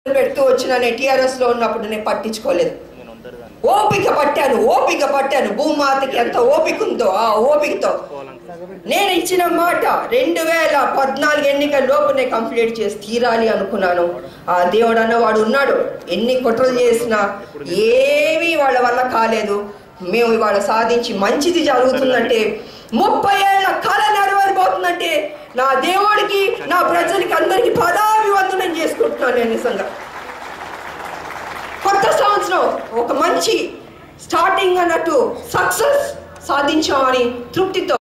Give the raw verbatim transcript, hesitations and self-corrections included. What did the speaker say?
పెడుతూ వచ్చిన నేను టీఆర్ఎస్ లో ఉన్నప్పుడు నేను పట్టించుకోలేదు. ఓపిక పట్టాను ఓపిక పట్టాను భూమాతకి ఎంత ఓపిక ఉందో ఆ ఓపికతో నేను ఇచ్చిన మాట రెండు వేల పద్నాలుగు ఎన్నికల లోపు నేను కంప్లీట్ చేసి తీరాలి అనుకున్నాను. ఆ దేవుడు అన్నవాడు ఉన్నాడు. ఎన్ని కుట్రలు చేసినా ఏమీ వాళ్ళ వల్ల కాలేదు. మేము ఇవాళ సాధించి మంచిది జరుగుతుందంటే, ముప్పై ఏళ్ళ కళ నెరవేరిపోతుందంటే నా దేవుడికి నా ప్రజలకి అందరికీ పదాభివందనం చేసుకుంటున్నాను. నేను నిజంగా కొత్త సంవత్సరం ఒక మంచి స్టార్టింగ్ అన్నట్టు సక్సెస్ సాధించామని తృప్తితో